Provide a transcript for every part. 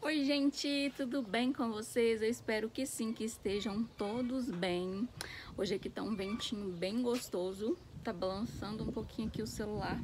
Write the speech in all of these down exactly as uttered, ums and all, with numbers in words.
Oi gente, tudo bem com vocês? Eu espero que sim, que estejam todos bem. Hoje aqui tá um ventinho bem gostoso, tá balançando um pouquinho aqui o celular.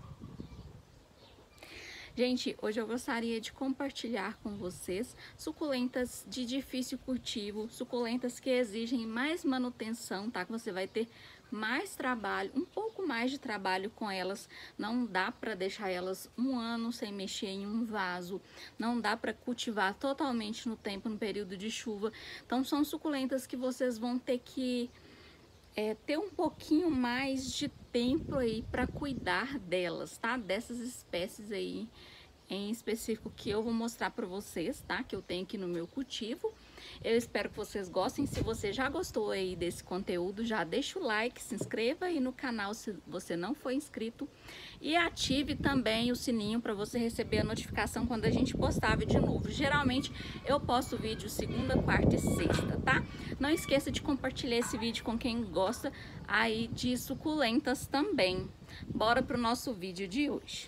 Gente, hoje eu gostaria de compartilhar com vocês suculentas de difícil cultivo, suculentas que exigem mais manutenção, tá? Que você vai ter mais trabalho, um pouco mais de trabalho com elas. Não dá para deixar elas um ano sem mexer em um vaso, não dá para cultivar totalmente no tempo, no período de chuva. Então são suculentas que vocês vão ter que É, ter um pouquinho mais de tempo aí para cuidar delas, tá? Dessas espécies aí em específico que eu vou mostrar para vocês, tá? Que eu tenho aqui no meu cultivo. Eu espero que vocês gostem. Se você já gostou aí desse conteúdo, já deixa o like, se inscreva aí no canal se você não for inscrito e ative também o sininho para você receber a notificação quando a gente postar vídeo novo. Geralmente eu posto vídeo segunda, quarta e sexta, tá? Não esqueça de compartilhar esse vídeo com quem gosta aí de suculentas também. Bora pro nosso vídeo de hoje.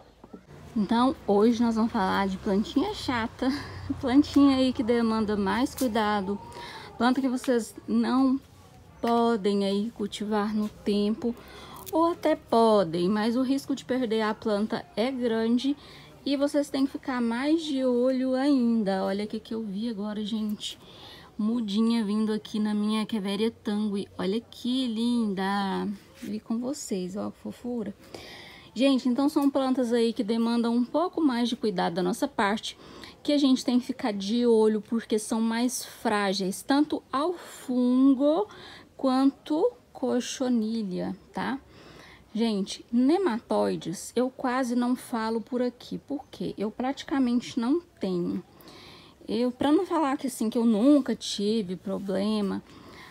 Então, hoje nós vamos falar de plantinha chata, plantinha aí que demanda mais cuidado, planta que vocês não podem aí cultivar no tempo, ou até podem, mas o risco de perder a planta é grande e vocês têm que ficar mais de olho ainda. Olha o que que eu vi agora, gente, mudinha vindo aqui na minha Echeveria tanguis, olha que linda, vi com vocês, ó, que fofura. Gente, então são plantas aí que demandam um pouco mais de cuidado da nossa parte, que a gente tem que ficar de olho porque são mais frágeis, tanto ao fungo quanto cochonilha, tá? Gente, nematóides eu quase não falo por aqui, porque eu praticamente não tenho. Eu, para não falar que assim, que eu nunca tive problema,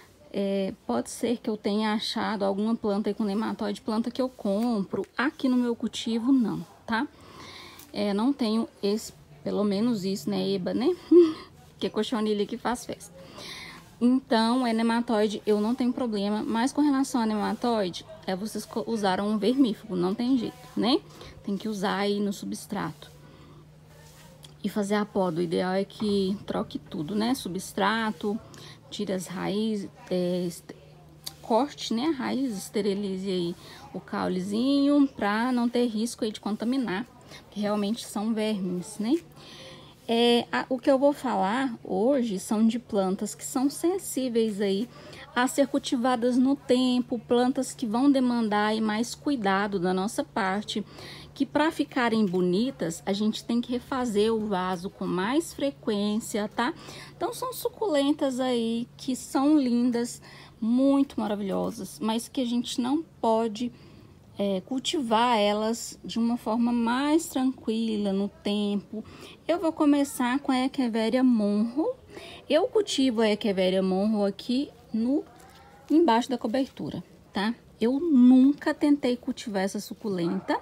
É, pode ser que eu tenha achado alguma planta aí com nematóide, planta que eu compro. Aqui no meu cultivo, não, tá? É, não tenho esse, pelo menos isso, né, eba, né? Que é cochonilha que faz festa. Então, é nematóide, eu não tenho problema. Mas com relação a nematóide, é, vocês usaram um vermífugo, não tem jeito, né? Tem que usar aí no substrato. E fazer a poda, o ideal é que troque tudo, né? Substrato, tire as raízes, é, corte, né, a raiz, esterilize aí o caulezinho para não ter risco aí de contaminar, que realmente são vermes, né? É, a, o que eu vou falar hoje são de plantas que são sensíveis aí a ser cultivadas no tempo, plantas que vão demandar aí mais cuidado da nossa parte, que para ficarem bonitas a gente tem que refazer o vaso com mais frequência, tá? Então são suculentas aí que são lindas, muito maravilhosas, mas que a gente não pode é, cultivar elas de uma forma mais tranquila no tempo. Eu vou começar com a Echeveria monro. Eu cultivo a Echeveria monro aqui no embaixo da cobertura, tá? Eu nunca tentei cultivar essa suculenta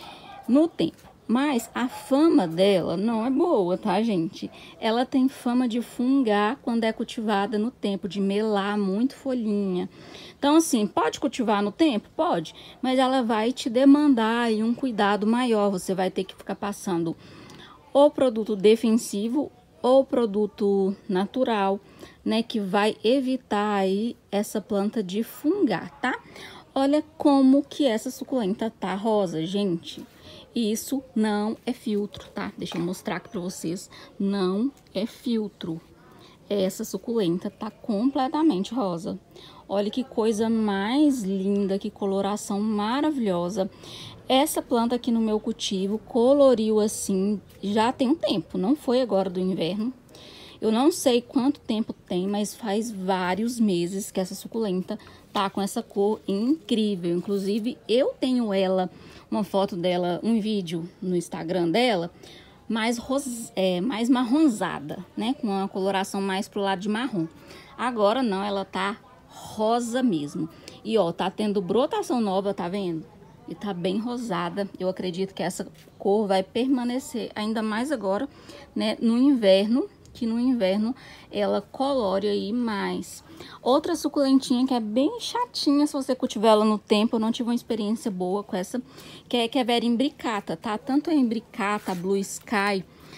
no tempo, mas a fama dela não é boa, tá, gente? Ela tem fama de fungar quando é cultivada no tempo, de melar muito folhinha. Então, assim, pode cultivar no tempo? Pode, mas ela vai te demandar aí um cuidado maior. Você vai ter que ficar passando ou produto defensivo ou produto natural, né, que vai evitar aí essa planta de fungar, tá? Olha como que essa suculenta tá rosa, gente. Isso não é filtro, tá? Deixa eu mostrar aqui pra vocês. Não é filtro. Essa suculenta tá completamente rosa. Olha que coisa mais linda, que coloração maravilhosa. Essa planta aqui no meu cultivo coloriu assim já tem um tempo, não foi agora do inverno. Eu não sei quanto tempo tem, mas faz vários meses que essa suculenta tá com essa cor incrível. Inclusive, eu tenho ela, uma foto dela, um vídeo no Instagram dela, mais, ros, é, mais marronzada, né? Com uma coloração mais pro lado de marrom. Agora não, ela tá rosa mesmo. E ó, tá tendo brotação nova, tá vendo? E tá bem rosada. Eu acredito que essa cor vai permanecer ainda mais agora, né? No inverno, que no inverno ela colore aí mais. Outra suculentinha que é bem chatinha se você cultivar ela no tempo, eu não tive uma experiência boa com essa, que é Echeveria imbricata, tá? Tanto a imbricata, a Blue Sky,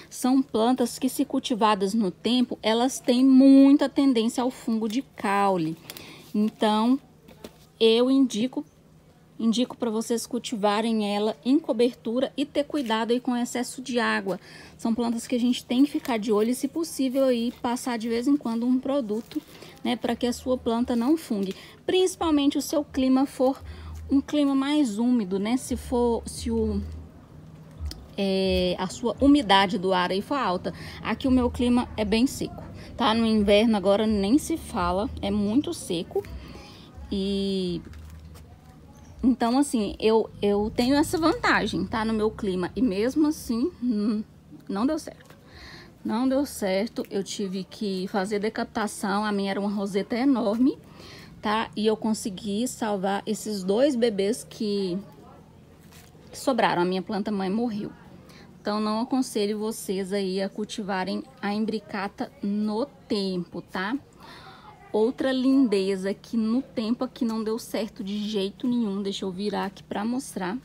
são plantas que, se cultivadas no tempo, elas têm muita tendência ao fungo de caule. Então, eu indico Indico para vocês cultivarem ela em cobertura e ter cuidado aí com o excesso de água. São plantas que a gente tem que ficar de olho e, se possível, aí passar de vez em quando um produto, né, para que a sua planta não fungue. Principalmente o seu clima for um clima mais úmido, né? Se for, se o é, a sua umidade do ar aí for alta. Aqui o meu clima é bem seco, tá? No inverno agora nem se fala, é muito seco e então, assim, eu, eu tenho essa vantagem, tá? No meu clima. E mesmo assim, hum, não deu certo. Não deu certo. Eu tive que fazer decaptação. A minha era uma roseta enorme, tá? E eu consegui salvar esses dois bebês que, que sobraram. A minha planta mãe morreu. Então, não aconselho vocês aí a cultivarem a imbricata no tempo, tá? Outra lindeza que no tempo aqui não deu certo de jeito nenhum. Deixa eu virar aqui para mostrar.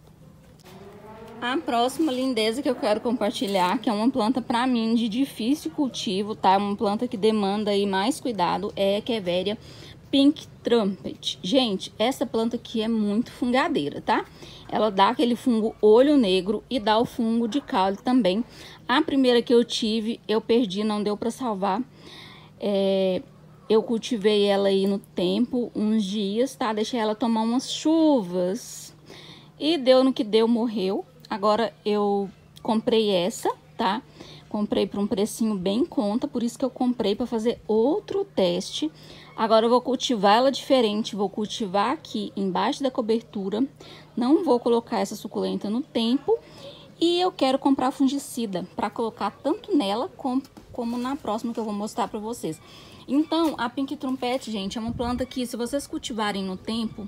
A próxima lindeza que eu quero compartilhar, que é uma planta para mim de difícil cultivo, tá? Uma planta que demanda aí mais cuidado, é a Echeveria Pink Trumpet. Gente, essa planta aqui é muito fungadeira, tá? Ela dá aquele fungo olho negro e dá o fungo de caule também. A primeira que eu tive, eu perdi, não deu para salvar. É... Eu cultivei ela aí no tempo, uns dias, tá? Deixei ela tomar umas chuvas e deu no que deu, morreu. Agora eu comprei essa, tá? Comprei por um precinho bem em conta, por isso que eu comprei para fazer outro teste. Agora eu vou cultivar ela diferente, vou cultivar aqui embaixo da cobertura. Não vou colocar essa suculenta no tempo. E eu quero comprar fungicida para colocar tanto nela como, como na próxima que eu vou mostrar para vocês. Então, a Pink Trumpet, gente, é uma planta que, se vocês cultivarem no tempo,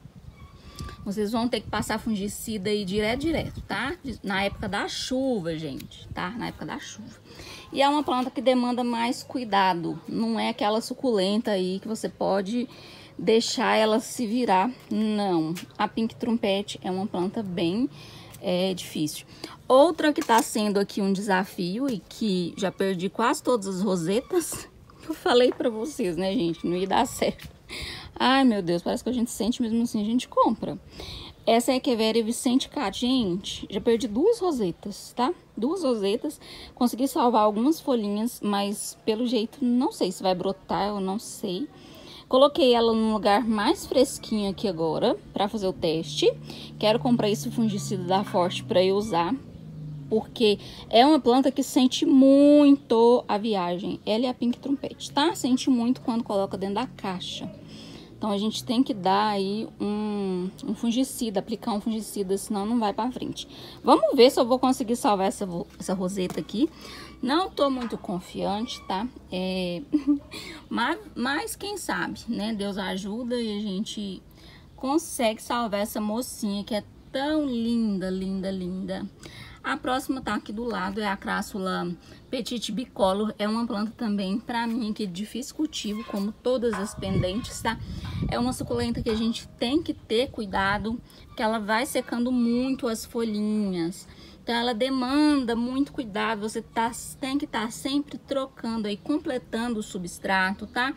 vocês vão ter que passar fungicida aí direto, direto, tá? Na época da chuva, gente, tá? Na época da chuva. E é uma planta que demanda mais cuidado. Não é aquela suculenta aí que você pode deixar ela se virar. Não. A Pink Trumpet é uma planta bem é, difícil. Outra que tá sendo aqui um desafio e que já perdi quase todas as rosetas... Eu falei pra vocês, né, gente? Não ia dar certo. Ai, meu Deus, parece que a gente sente, mesmo assim a gente compra. Essa é a Echeveria Vicente Cat. Gente, já perdi duas rosetas, tá? Duas rosetas. Consegui salvar algumas folhinhas, mas pelo jeito não sei se vai brotar, eu não sei. Coloquei ela num lugar mais fresquinho aqui agora, pra fazer o teste. Quero comprar esse fungicida da Forte pra eu usar, porque é uma planta que sente muito a viagem. Ela é a Pink Trumpet, tá? Sente muito quando coloca dentro da caixa. Então, a gente tem que dar aí um, um fungicida, aplicar um fungicida, senão não vai pra frente. Vamos ver se eu vou conseguir salvar essa, essa roseta aqui. Não tô muito confiante, tá? É... mas, mas quem sabe, né? Deus ajuda e a gente consegue salvar essa mocinha que é tão linda, linda, linda. A próxima tá aqui do lado, é a Crassula Petit Bicolor. É uma planta também, pra mim, que é de difícil cultivo, como todas as pendentes, tá? É uma suculenta que a gente tem que ter cuidado, que ela vai secando muito as folhinhas. Então, ela demanda muito cuidado, você tá, tem que estar tá sempre trocando aí, completando o substrato, tá?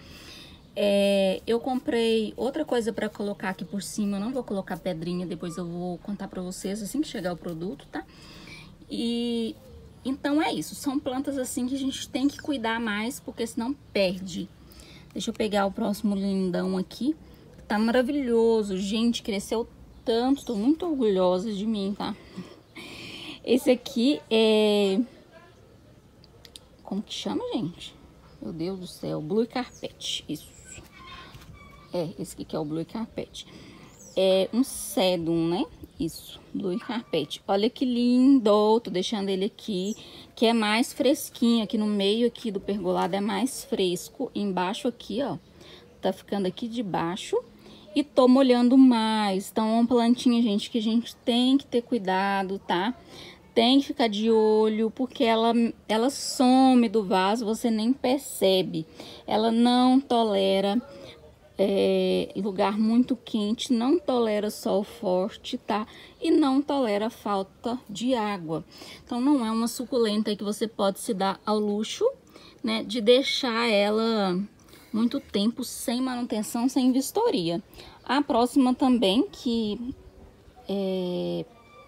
É, eu comprei outra coisa pra colocar aqui por cima, eu não vou colocar pedrinha, depois eu vou contar pra vocês assim que chegar o produto, tá? E então é isso, são plantas assim que a gente tem que cuidar mais, porque senão perde. Deixa eu pegar o próximo lindão aqui, tá maravilhoso, gente, cresceu tanto, tô muito orgulhosa de mim, tá? Esse aqui é... como que chama, gente? Meu Deus do céu, Blue Carpet, isso. É, esse aqui que é o Blue Carpet. É um sedum, né? Isso, Blue Carpet. Olha que lindo, tô deixando ele aqui, que é mais fresquinho. Aqui no meio aqui do pergolado é mais fresco. Embaixo aqui, ó, tá ficando aqui de baixo. E tô molhando mais. Então, é uma plantinha, gente, que a gente tem que ter cuidado, tá? Tem que ficar de olho, porque ela, ela some do vaso, você nem percebe. Ela não tolera... é, lugar muito quente, não tolera sol forte, tá? E não tolera falta de água. Então, não é uma suculenta que você pode se dar ao luxo, né, de deixar ela muito tempo sem manutenção, sem vistoria. A próxima também, que é,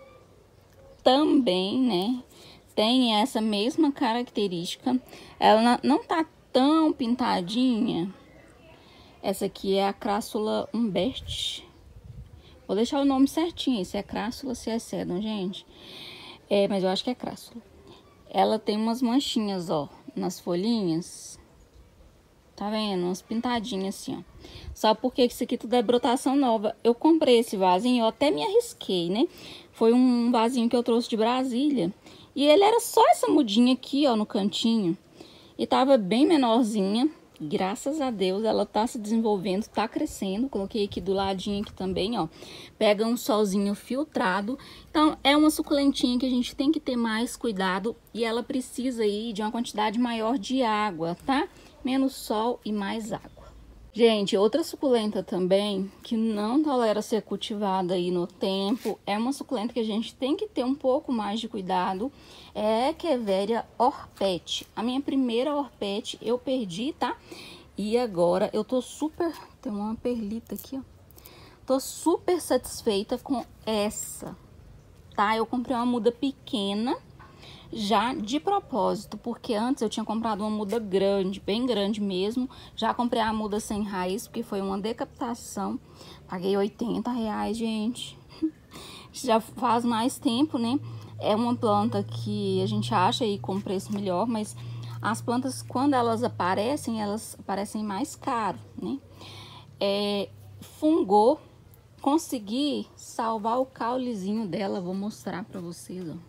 também, né, tem essa mesma característica. Ela não tá tão pintadinha. Essa aqui é a Crassula Humbert. Vou deixar o nome certinho, se é Crassula, se é Sedum, gente. É, mas eu acho que é Crassula. Ela tem umas manchinhas, ó, nas folhinhas. Tá vendo? Umas pintadinhas assim, ó. Só porque isso aqui tudo é brotação nova. Eu comprei esse vasinho, eu até me arrisquei, né? Foi um vasinho que eu trouxe de Brasília. E ele era só essa mudinha aqui, ó, no cantinho. E tava bem menorzinha. Graças a Deus, ela tá se desenvolvendo, tá crescendo. Coloquei aqui do ladinho aqui também, ó. Pega um solzinho filtrado. Então, é uma suculentinha que a gente tem que ter mais cuidado. E ela precisa aí de uma quantidade maior de água, tá? Menos sol e mais água. Gente, outra suculenta também, que não tolera ser cultivada aí no tempo, é uma suculenta que a gente tem que ter um pouco mais de cuidado, é a Echeveria Orpet. A minha primeira Orpet eu perdi, tá? E agora eu tô super... Tem uma perlita aqui, ó. Tô super satisfeita com essa, tá? Eu comprei uma muda pequena, já de propósito, porque antes eu tinha comprado uma muda grande, bem grande mesmo. Já comprei a muda sem raiz, porque foi uma decapitação. Paguei oitenta reais, gente. Já faz mais tempo, né? É uma planta que a gente acha aí com preço melhor, mas as plantas, quando elas aparecem, elas aparecem mais caro, né? É, fungou, consegui salvar o caulezinho dela, vou mostrar pra vocês, ó.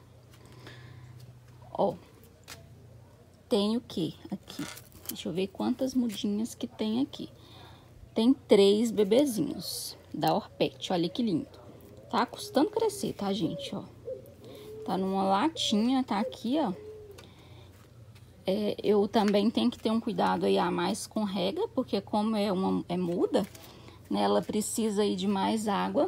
Ó, tem o que aqui? Deixa eu ver quantas mudinhas que tem aqui. Tem três bebezinhos da Orpet, olha que lindo. Tá custando crescer, tá, gente, ó. Tá numa latinha, tá aqui, ó. É, eu também tenho que ter um cuidado aí a mais com rega, porque como é uma é muda, né, ela precisa aí de mais água.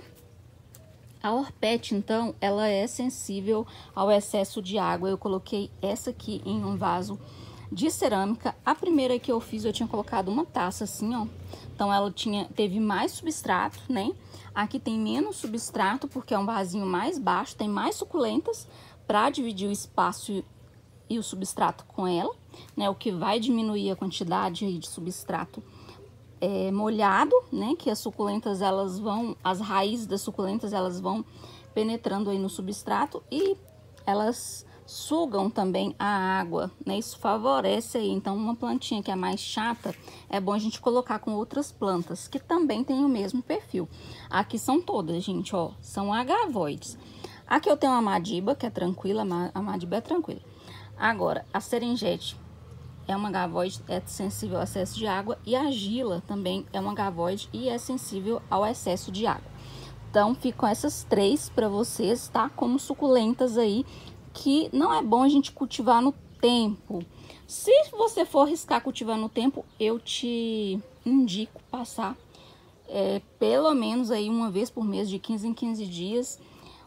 A Orpet, então, ela é sensível ao excesso de água. Eu coloquei essa aqui em um vaso de cerâmica. A primeira que eu fiz, eu tinha colocado uma taça assim, ó. Então, ela tinha, teve mais substrato, né? Aqui tem menos substrato, porque é um vasinho mais baixo, tem mais suculentas para dividir o espaço e o substrato com ela, né? O que vai diminuir a quantidade aí de substrato É, molhado, né, que as suculentas elas vão, as raízes das suculentas elas vão penetrando aí no substrato e elas sugam também a água, né, isso favorece aí. Então, uma plantinha que é mais chata, é bom a gente colocar com outras plantas que também tem o mesmo perfil. Aqui são todas, gente, ó, são agavoides. Aqui eu tenho a Madiba, que é tranquila, a Madiba é tranquila. Agora, a Serengeti é uma agavoide, é sensível ao excesso de água, e a Gila também é uma agavoide e é sensível ao excesso de água. Então, ficam essas três para vocês, tá? Como suculentas aí, que não é bom a gente cultivar no tempo. Se você for arriscar cultivar no tempo, eu te indico passar é, pelo menos aí uma vez por mês, de quinze em quinze dias,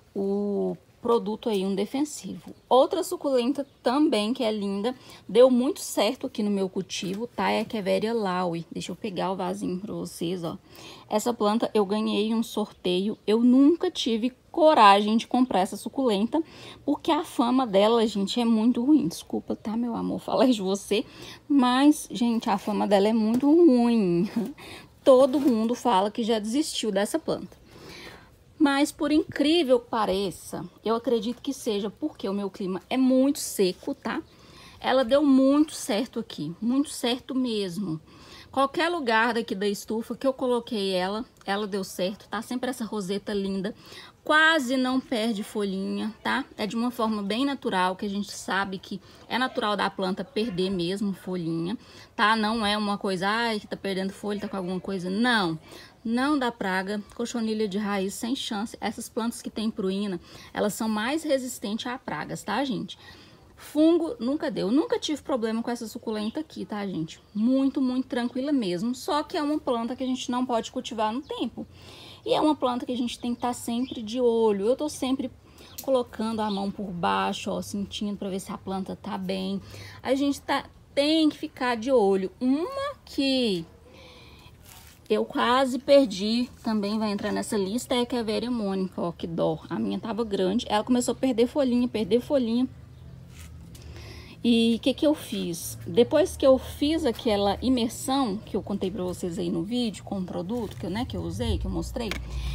o produto aí, um defensivo. Outra suculenta também que é linda, deu muito certo aqui no meu cultivo, tá? É a Echeveria Laui. Deixa eu pegar o vasinho pra vocês, ó. Essa planta eu ganhei um sorteio, eu nunca tive coragem de comprar essa suculenta, porque a fama dela, gente, é muito ruim. Desculpa, tá, meu amor, falar de você, mas, gente, a fama dela é muito ruim. Todo mundo fala que já desistiu dessa planta. Mas, por incrível que pareça, eu acredito que seja porque o meu clima é muito seco, tá? Ela deu muito certo aqui, muito certo mesmo. Qualquer lugar daqui da estufa que eu coloquei ela, ela deu certo, tá? Sempre essa roseta linda, quase não perde folhinha, tá? É de uma forma bem natural, que a gente sabe que é natural da planta perder mesmo folhinha, tá? Não é uma coisa, ai, que tá perdendo folha, tá com alguma coisa, não. Não dá praga, cochonilha de raiz sem chance. Essas plantas que tem pruína, elas são mais resistentes a pragas, tá, gente? Fungo nunca deu, nunca tive problema com essa suculenta aqui, tá, gente? Muito, muito tranquila mesmo, só que é uma planta que a gente não pode cultivar no tempo. E é uma planta que a gente tem que estar sempre de olho. Eu tô sempre colocando a mão por baixo, ó, sentindo pra ver se a planta tá bem. A gente tá, tem que ficar de olho. Uma que eu quase perdi, também vai entrar nessa lista, é a Echeveria monica, ó, que dó. A minha tava grande, ela começou a perder folhinha, perder folhinha. E o que que eu fiz? Depois que eu fiz aquela imersão que eu contei pra vocês aí no vídeo com o produto que eu, né, que eu usei, que eu mostrei,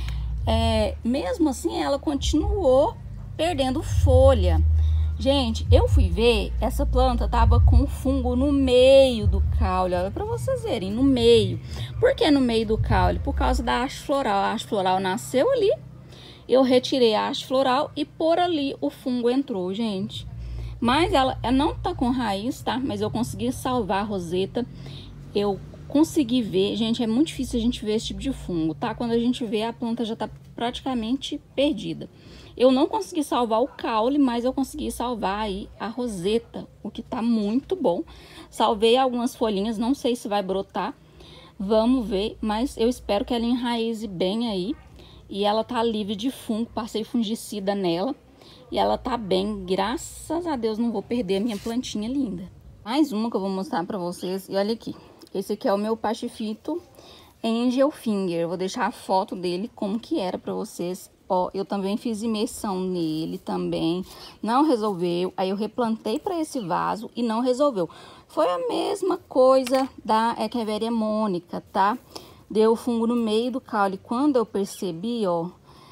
é, mesmo assim ela continuou perdendo folha. Gente, eu fui ver, essa planta tava com fungo no meio do caule, olha pra vocês verem, no meio. Por que no meio do caule? Por causa da haste floral. A haste floral nasceu ali, eu retirei a haste floral e por ali o fungo entrou, gente. Mas ela, ela não tá com raiz, tá? Mas eu consegui salvar a roseta. Eu consegui ver. Gente, é muito difícil a gente ver esse tipo de fungo, tá? Quando a gente vê, a planta já tá praticamente perdida. Eu não consegui salvar o caule, mas eu consegui salvar aí a roseta, o que tá muito bom. Salvei algumas folhinhas, não sei se vai brotar. Vamos ver, mas eu espero que ela enraize bem aí. E ela tá livre de fungo, passei fungicida nela. E ela tá bem, graças a Deus não vou perder a minha plantinha linda. Mais uma que eu vou mostrar pra vocês, e olha aqui. Esse aqui é o meu Pachifito Angel Finger. Eu vou deixar a foto dele como que era pra vocês. Ó, eu também fiz imersão nele também, não resolveu. Aí eu replantei pra esse vaso e não resolveu. Foi a mesma coisa da Echeveria monica, tá? Deu fungo no meio do caule. Quando eu percebi, ó...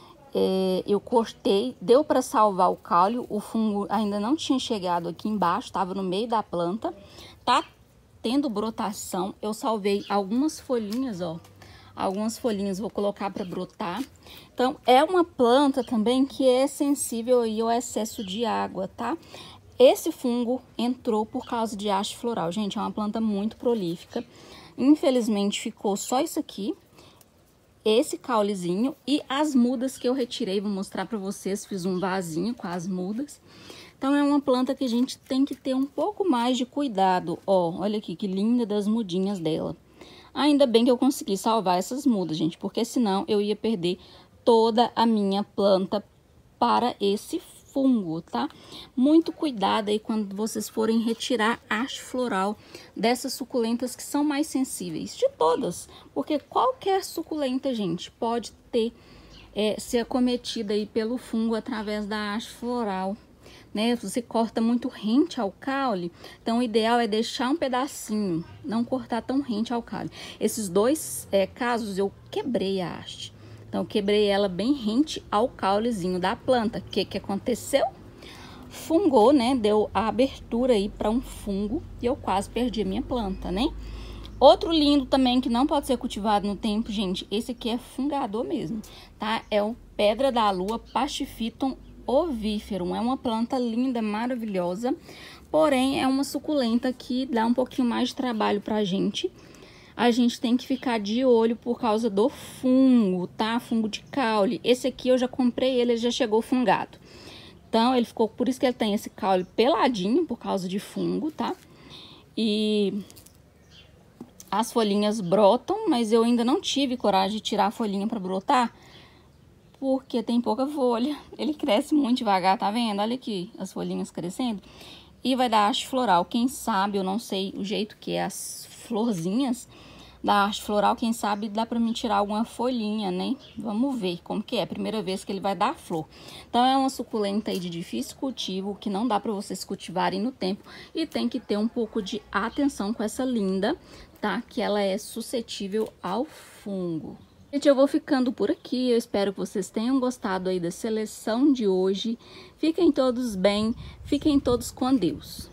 É, eu cortei, deu para salvar o caule, o fungo ainda não tinha chegado aqui embaixo, estava no meio da planta, tá tendo brotação. Eu salvei algumas folhinhas, ó, algumas folhinhas vou colocar para brotar. Então, é uma planta também que é sensível aí ao excesso de água, tá? Esse fungo entrou por causa de haste floral, gente, é uma planta muito prolífica. Infelizmente, ficou só isso aqui. Esse caulezinho e as mudas que eu retirei, vou mostrar pra vocês, fiz um vasinho com as mudas. Então, é uma planta que a gente tem que ter um pouco mais de cuidado. Ó, olha aqui que linda das mudinhas dela. Ainda bem que eu consegui salvar essas mudas, gente, porque senão eu ia perder toda a minha planta para esse fungo, tá? Muito cuidado aí quando vocês forem retirar a haste floral dessas suculentas que são mais sensíveis, de todas, porque qualquer suculenta, gente, pode ter, é, ser acometida aí pelo fungo através da haste floral, né? Você corta muito rente ao caule, então o ideal é deixar um pedacinho, não cortar tão rente ao caule. Esses dois é, casos eu quebrei a haste. Então, eu quebrei ela bem rente ao caulezinho da planta. O que que aconteceu? Fungou, né? Deu a abertura aí para um fungo e eu quase perdi a minha planta, né? Outro lindo também que não pode ser cultivado no tempo, gente, esse aqui é fungador mesmo, tá? É o Pedra da Lua Pachyphyton ovíferum. É uma planta linda, maravilhosa, porém é uma suculenta que dá um pouquinho mais de trabalho pra gente. A gente tem que ficar de olho por causa do fungo, tá? Fungo de caule. Esse aqui eu já comprei ele, ele já chegou fungado. Então, ele ficou, por isso que ele tem esse caule peladinho, por causa de fungo, tá? E as folhinhas brotam, mas eu ainda não tive coragem de tirar a folhinha pra brotar, porque tem pouca folha. Ele cresce muito devagar, tá vendo? Olha aqui, as folhinhas crescendo. E vai dar haste floral, quem sabe, eu não sei o jeito que é as florzinhas da haste floral, quem sabe dá pra me tirar alguma folhinha, né? Vamos ver como que é, primeira vez que ele vai dar flor. Então, é uma suculenta aí de difícil cultivo, que não dá pra vocês cultivarem no tempo. E tem que ter um pouco de atenção com essa linda, tá? Que ela é suscetível ao fungo. Gente, eu vou ficando por aqui, eu espero que vocês tenham gostado aí da seleção de hoje. Fiquem todos bem, fiquem todos com Deus.